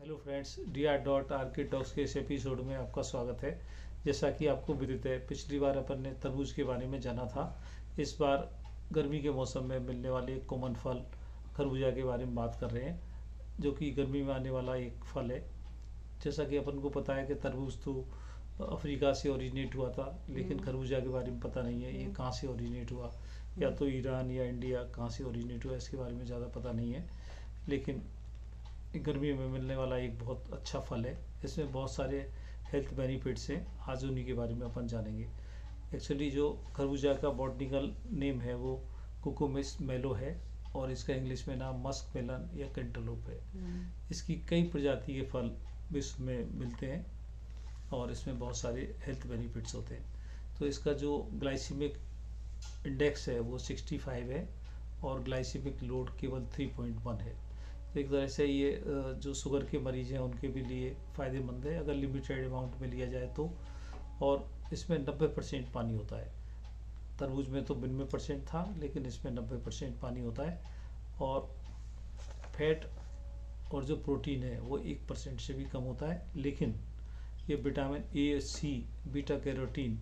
Hello friends, dr.r के talks के इस एपिसोड में आपका स्वागत है। जैसा कि आपको विदित है, पिछली बार अपन ने तरबूज के बारे में जाना था। इस बार गर्मी के मौसम में मिलने वाले एक कॉमन फल खरबूजा के बारे में बात कर रहे हैं, जो कि गर्मी में आने वाला एक फल है। जैसा कि अपन को पता है कि तरबूज तो अफ्रीका से ओरिजिनेट हुआ था, लेकिन खरबूजा के बारे में पता नहीं है ये कहाँ से ओरिजिनेट हुआ, या तो ईरान या इंडिया कहाँ से ओरिजिनेट हुआ, इसके बारे में ज़्यादा पता नहीं है। लेकिन गर्मी में मिलने वाला एक बहुत अच्छा फल है। इसमें बहुत सारे हेल्थ बेनिफिट्स हैं, आज उन्हीं के बारे में अपन जानेंगे। एक्चुअली जो खरबूजा का बॉटनिकल नेम है वो कुकुमिस मेलो है, और इसका इंग्लिश में नाम मस्क मेलन या कैंटलोप है। इसकी कई प्रजाति के फल विश्व में मिलते हैं और इसमें बहुत सारे हेल्थ बेनिफिट्स होते हैं। तो इसका जो ग्लाइसीमिक इंडेक्स है वो 65 है और ग्लाइसीमिक लोड केवल 3.1 है। तो एक तरह से ये जो शुगर के मरीज हैं उनके भी लिए फ़ायदेमंद है अगर लिमिटेड अमाउंट में लिया जाए तो। और इसमें 90% पानी होता है। तरबूज में तो 92% था, लेकिन इसमें 90% पानी होता है। और फैट और जो प्रोटीन है वो 1% से भी कम होता है। लेकिन ये vitamin A, C, beta carotene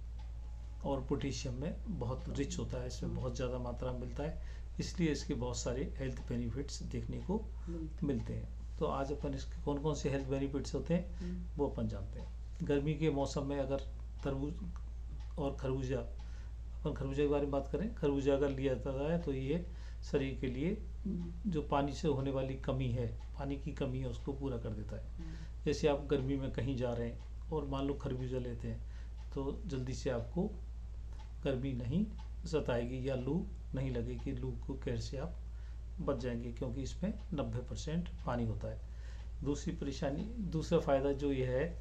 और पोटेशियम में बहुत रिच होता है, इसमें बहुत ज़्यादा मात्रा में मिलता है, इसलिए इसके बहुत सारे हेल्थ बेनिफिट्स देखने को मिलते हैं। तो आज अपन इसके कौन कौन से हेल्थ बेनिफिट्स होते हैं वो अपन जानते हैं। गर्मी के मौसम में अगर तरबूज और खरबूजा, अपन खरबूजा के बारे में बात करें, खरबूजा अगर लिया जाता है तो ये शरीर के लिए जो पानी से होने वाली कमी है, पानी की कमी है, उसको पूरा कर देता है। जैसे आप गर्मी में कहीं जा रहे हैं और मान लो खरबूजा लेते हैं तो जल्दी से आपको गर्मी नहीं सताएगी या लू नहीं लगेगी, लू को कहर से आप बच जाएंगे, क्योंकि इसमें 90% पानी होता है। दूसरी परेशानी, दूसरा फ़ायदा जो ये है,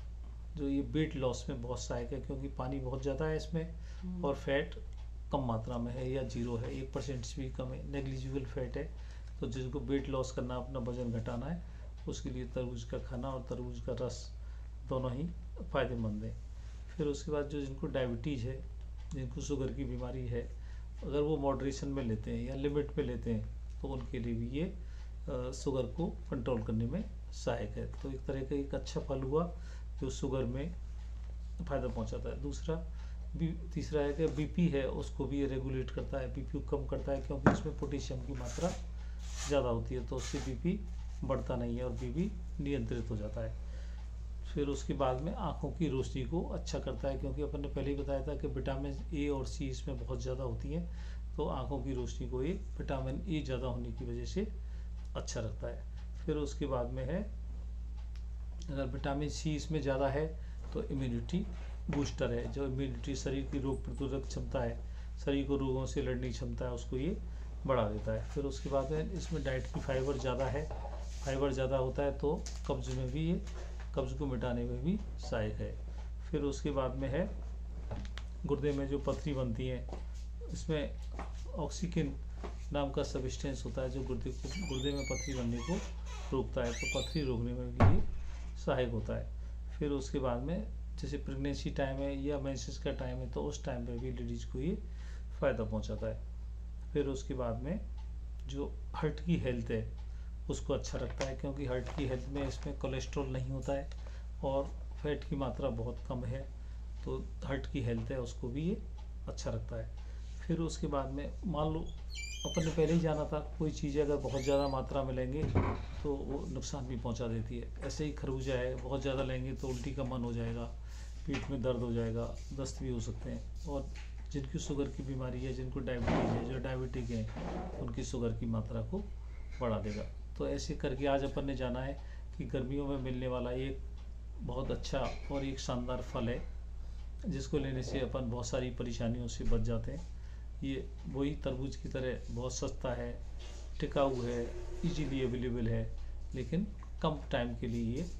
जो ये वेट लॉस में बहुत सहायक है, क्योंकि पानी बहुत ज़्यादा है इसमें और फैट कम मात्रा में है या जीरो है, 1% से भी कम है, नेग्लिजिबल फैट है। तो जिसको वेट लॉस करना, अपना वजन घटाना है, उसके लिए तरबूज का खाना और तरबूज का रस दोनों ही फ़ायदेमंद है। फिर उसके बाद जो जिनको डायबिटीज़ है, जिनको शुगर की बीमारी है, अगर वो मॉडरेशन में लेते हैं या लिमिट में लेते हैं तो उनके लिए भी ये शुगर को कंट्रोल करने में सहायक है। तो एक तरह का एक अच्छा फल हुआ जो शुगर में फ़ायदा पहुंचाता है। तीसरा है कि बीपी है, उसको भी ये रेगुलेट करता है, बीपी को कम करता है, क्योंकि इसमें पोटेशियम की मात्रा ज़्यादा होती है, तो उससे बीपी बढ़ता नहीं है और बीपी नियंत्रित हो जाता है। फिर उसके बाद में आँखों की रोशनी को अच्छा करता है, क्योंकि अपन ने पहले ही बताया था कि विटामिन ए और सी इसमें बहुत ज़्यादा होती है, तो आँखों की रोशनी को ये विटामिन ए ज़्यादा होने की वजह से अच्छा रखता है। फिर उसके बाद में है, अगर विटामिन सी इसमें ज़्यादा है तो इम्यूनिटी बूस्टर है, जो इम्यूनिटी शरीर की रोग प्रतिरोधक क्षमता है, शरीर को रोगों से लड़ने की क्षमता है, उसको ये बढ़ा देता है। फिर उसके बाद में इसमें डाइट की फाइबर ज़्यादा है, फाइबर ज़्यादा होता है तो कब्ज़ में भी ये कब्ज़ को मिटाने में भी सहायक है। फिर उसके बाद में है, गुर्दे में जो पथरी बनती है, इसमें ऑक्सीकिन नाम का सब्सटेंस होता है जो गुर्दे में पथरी बनने को रोकता है, तो पथरी रोकने में भी ये सहायक होता है। फिर उसके बाद में जैसे प्रेगनेंसी टाइम है या मेंसेस का टाइम है, तो उस टाइम पे भी लेडीज़ को ये फ़ायदा पहुंचाता है। फिर उसके बाद में जो हार्ट की हेल्थ है उसको अच्छा रखता है, क्योंकि हार्ट की हेल्थ में इसमें कोलेस्ट्रॉल नहीं होता है और फैट की मात्रा बहुत कम है, तो हार्ट की हेल्थ है उसको भी ये अच्छा रखता है। फिर उसके बाद में मान लो अपन ने पहले ही जाना था, कोई चीज़ें अगर बहुत ज़्यादा मात्रा में लेंगे तो वो नुकसान भी पहुंचा देती है। ऐसे ही खरबूजा है, बहुत ज़्यादा लेंगे तो उल्टी का मन हो जाएगा, पेट में दर्द हो जाएगा, दस्त भी हो सकते हैं। और जिनकी शुगर की बीमारी है, जिनको डायबिटीज़ है, जो डायबिटिक हैं, उनकी शुगर की मात्रा को बढ़ा देगा। तो ऐसे करके आज अपन ने जाना है कि गर्मियों में मिलने वाला एक बहुत अच्छा और एक शानदार फल है, जिसको लेने से अपन बहुत सारी परेशानियों से बच जाते हैं। ये वही तरबूज की तरह बहुत सस्ता है, टिकाऊ है, इजीली अवेलेबल है, लेकिन कम टाइम के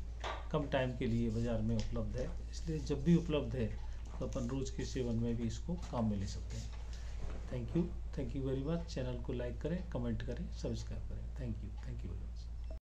लिए बाज़ार में उपलब्ध है, इसलिए जब भी उपलब्ध है तो अपन रोज़ के सेवन में भी इसको काम में ले सकते हैं। Thank you very much. Channel को लाइक करें, कमेंट करें, सब्सक्राइब करें। Thank you very much.